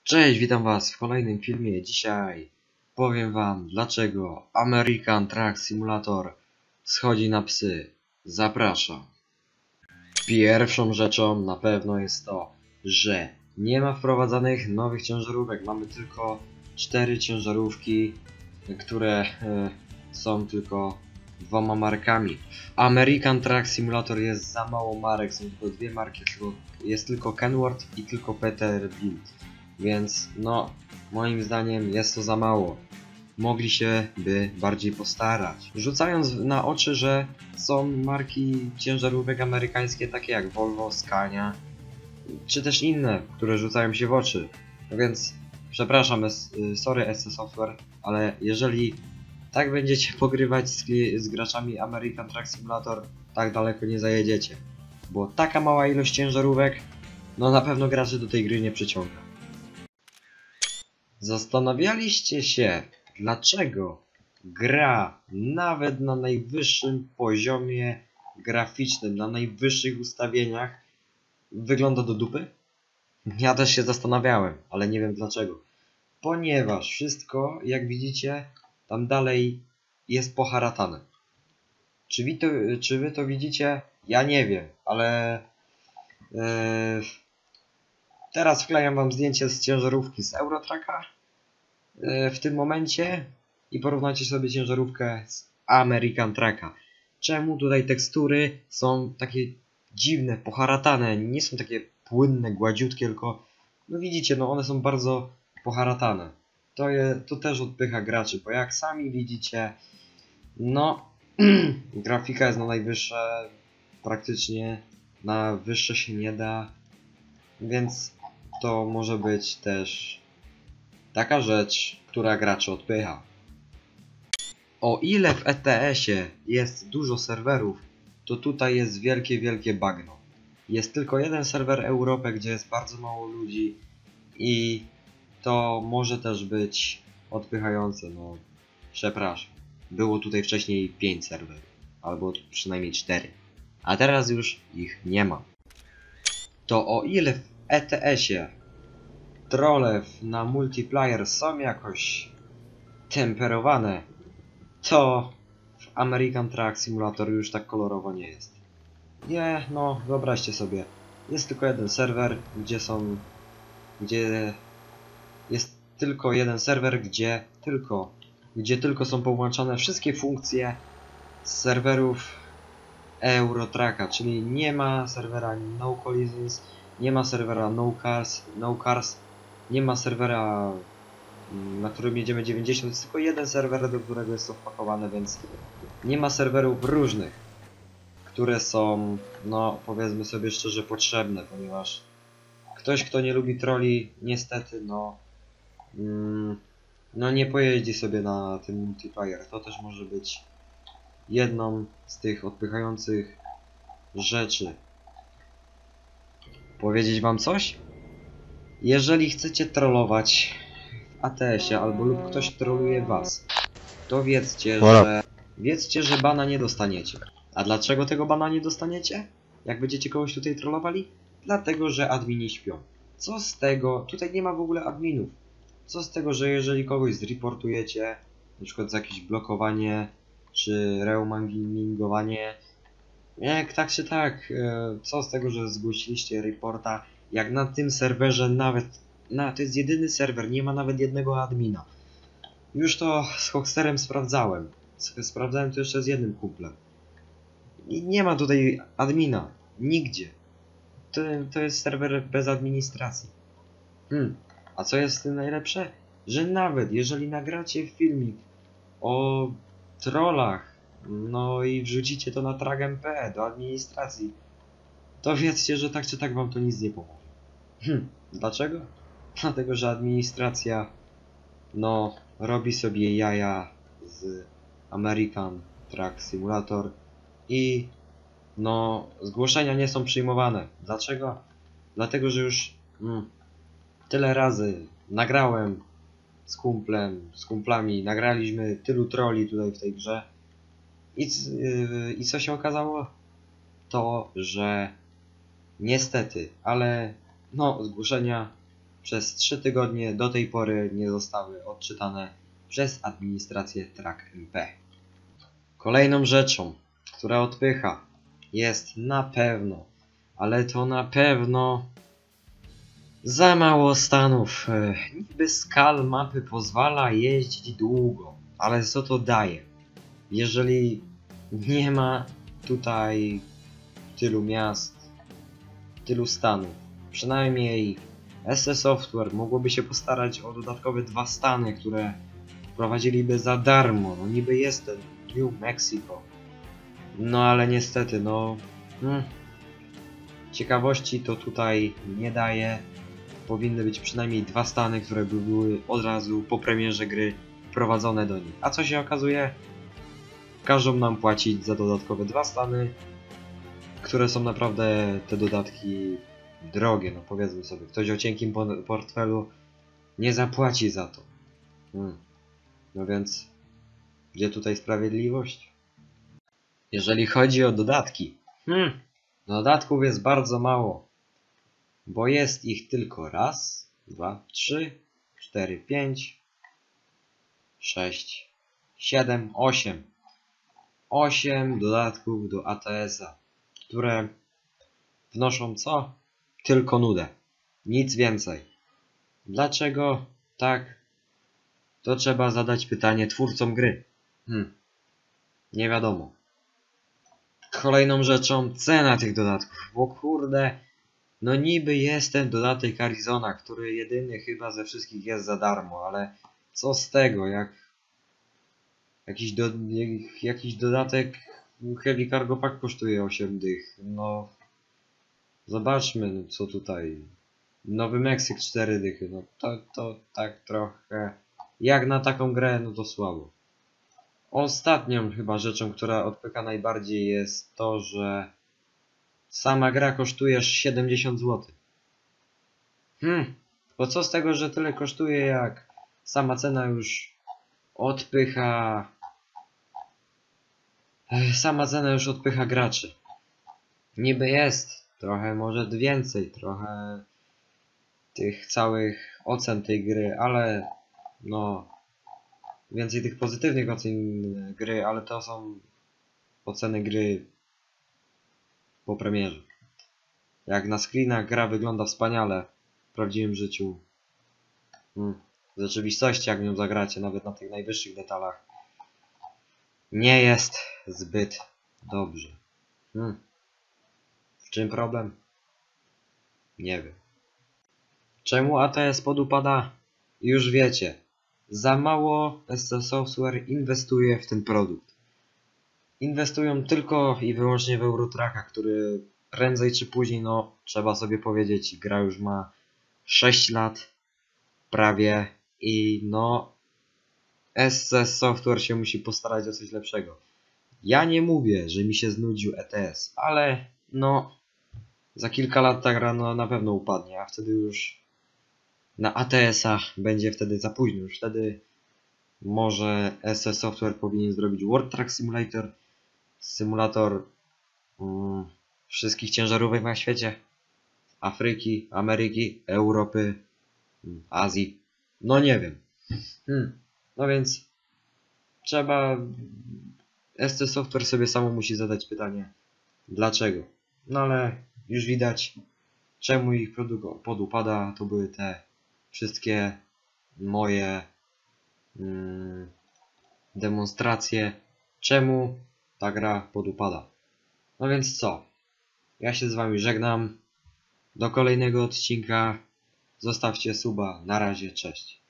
Cześć, witam was w kolejnym filmie. Dzisiaj powiem wam, dlaczego American Truck Simulator schodzi na psy. Zapraszam. Pierwszą rzeczą na pewno jest to, że nie ma wprowadzanych nowych ciężarówek. Mamy tylko 4 ciężarówki, które są tylko dwoma markami. American Truck Simulator jest za mało marek, są tylko dwie marki, jest tylko Kenworth i tylko Peterbilt. Więc no, moim zdaniem jest to za mało. Mogli się by bardziej postarać. Rzucając na oczy, że są marki ciężarówek amerykańskie takie jak Volvo, Scania, czy też inne, które rzucają się w oczy. No więc przepraszam, sorry SC Software, ale jeżeli tak będziecie pogrywać z graczami American Truck Simulator, tak daleko nie zajedziecie. Bo taka mała ilość ciężarówek, no na pewno graczy do tej gry nie przyciąga. Zastanawialiście się, dlaczego gra nawet na najwyższym poziomie graficznym, na najwyższych ustawieniach wygląda do dupy? Ja też się zastanawiałem, ale nie wiem dlaczego. Ponieważ wszystko, jak widzicie, tam dalej jest poharatane. Czy wy to widzicie? Ja nie wiem, ale teraz wklejam wam zdjęcie z ciężarówki z Eurotracka w tym momencie i porównajcie sobie ciężarówkę z American Trucka. Czemu tutaj tekstury są takie dziwne, poharatane, nie są takie płynne, gładziutkie, tylko no widzicie, no one są bardzo poharatane. To też odpycha graczy, bo jak sami widzicie, no grafika jest na najwyższe, praktycznie na wyższe się nie da, więc to może być też taka rzecz, która graczy odpycha. O ile w ETS-ie jest dużo serwerów, to tutaj jest wielkie bagno. Jest tylko jeden serwer Europy, gdzie jest bardzo mało ludzi i to może też być odpychające, no przepraszam. Było tutaj wcześniej 5 serwerów, albo przynajmniej 4, a teraz już ich nie ma. To o ile w ETS-ie trolle na multiplayer są jakoś temperowane, to w American Truck Simulator już tak kolorowo nie jest. Nie, no wyobraźcie sobie, jest tylko jeden serwer, gdzie jest tylko jeden serwer, gdzie tylko są połączone wszystkie funkcje z serwerów Eurotracka, czyli nie ma serwera No Collisions, nie ma serwera No Cars, nie ma serwera, na którym jedziemy 90, jest tylko jeden serwer, do którego jest to wpakowane, więc nie ma serwerów różnych, które są, no powiedzmy sobie szczerze, potrzebne, ponieważ ktoś, kto nie lubi trolli, niestety, no nie pojeździ sobie na tym multiplayer. To też może być jedną z tych odpychających rzeczy. Powiedzieć wam coś? Jeżeli chcecie trollować w ATS-ie albo lub ktoś troluje was, to wiedzcie, że bana nie dostaniecie. A dlaczego tego bana nie dostaniecie? Jak będziecie kogoś tutaj trollowali? Dlatego, że admini śpią. Co z tego? Tutaj nie ma w ogóle adminów. Co z tego, że jeżeli kogoś zreportujecie, na przykład za jakieś blokowanie, czy reomangingowanie, jak tak czy tak, co z tego, że zgłosiliście reporta, jak na tym serwerze to jest jedyny serwer, nie ma nawet jednego admina. Już to z Hoxterem sprawdzałem. Sprawdzałem to jeszcze z jednym kumplem. I nie ma tutaj admina. Nigdzie. To jest serwer bez administracji. A co jest w tym najlepsze? Że nawet jeżeli nagracie filmik o trollach, no i wrzucicie to na Truck.mp do administracji, to wiedzcie, że tak czy tak wam to nic nie pomoże. Dlaczego? Dlatego, że administracja no robi sobie jaja z American Truck Simulator i no zgłoszenia nie są przyjmowane. Dlaczego? Dlatego, że już tyle razy nagrałem z kumplami, nagraliśmy tylu trolli tutaj w tej grze i co się okazało? To, że niestety, ale no zgłoszenia przez 3 tygodnie do tej pory nie zostały odczytane przez administrację TrackMP. Kolejną rzeczą, która odpycha, jest na pewno, ale to na pewno za mało stanów. Niby skal mapy pozwala jeździć długo, ale co to daje? Jeżeli nie ma tutaj tylu miast, tylu stanów, przynajmniej SC Software mogłoby się postarać o dodatkowe 2 stany, które wprowadziliby za darmo. No niby jest ten New Mexico, no ale niestety ciekawości to tutaj nie daje. Powinny być przynajmniej 2 stany, które by były od razu po premierze gry wprowadzone do nich. A co się okazuje? Każą nam płacić za dodatkowe 2 stany, które są naprawdę te dodatki drogie. No powiedzmy sobie, ktoś o cienkim portfelu nie zapłaci za to. No więc, gdzie tutaj sprawiedliwość? Jeżeli chodzi o dodatki, dodatków jest bardzo mało. Bo jest ich tylko raz, 2, 3, 4, 5, 6, 7, 8. 8 dodatków do ATS-a, które wnoszą co? Tylko nudę. Nic więcej. Dlaczego tak? To trzeba zadać pytanie twórcom gry. Nie wiadomo. Kolejną rzeczą cena tych dodatków. Bo kurde, no niby jest ten dodatek Arizona, który jedyny chyba ze wszystkich jest za darmo, ale co z tego, jak jakiś dodatek Heavy Cargo Pack kosztuje 8 dych. No zobaczmy, no, co tutaj. Nowy Meksyk 4 dychy. No to tak trochę jak na taką grę, no to słabo. Ostatnią chyba rzeczą, która odpycha najbardziej, jest to, że sama gra kosztuje 70 zł. Bo co z tego, że tyle kosztuje, jak sama cena już odpycha. Sama cena już odpycha graczy. Niby jest trochę, może więcej, trochę tych całych ocen tej gry, ale no więcej tych pozytywnych ocen gry, ale to są oceny gry po premierze. Jak na screenach gra wygląda wspaniale w prawdziwym życiu. W rzeczywistości, jak nią zagracie, nawet na tych najwyższych detalach, nie jest zbyt dobrze. W czym problem? Nie wiem. Czemu ATS podupada? Już wiecie. Za mało SC Software inwestuje w ten produkt. Inwestują tylko i wyłącznie w Eurotracka, który prędzej czy później, no trzeba sobie powiedzieć, gra już ma 6 lat prawie i no SC Software się musi postarać o coś lepszego. Ja nie mówię, że mi się znudził ETS, ale no za kilka lat ta gra no, na pewno upadnie, a wtedy już na ATS-ach będzie wtedy za późno. Już wtedy może SC Software powinien zrobić World Truck Simulator, symulator wszystkich ciężarówek na świecie, Afryki, Ameryki, Europy, Azji, no nie wiem. No więc trzeba, SC Software sobie samo musi zadać pytanie, dlaczego. No ale już widać, czemu ich produkt podupada. To były te wszystkie moje demonstracje, czemu ta gra podupada. No więc co? Ja się z wami żegnam. Do kolejnego odcinka. Zostawcie suba. Na razie, cześć.